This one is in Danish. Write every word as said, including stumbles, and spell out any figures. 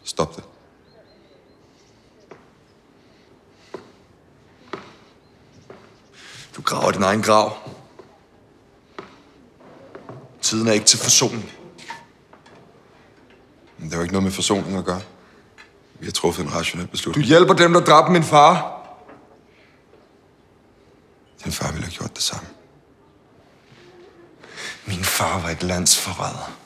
Stop det. Du graver din egen grav. Tiden er ikke til forsoning. Men det har jo ikke noget med forsoning at gøre. Vi har truffet en rationel beslutning. Du hjælper dem, der dræbte min far. Din far ville have gjort det samme. Min far var et landsforræder.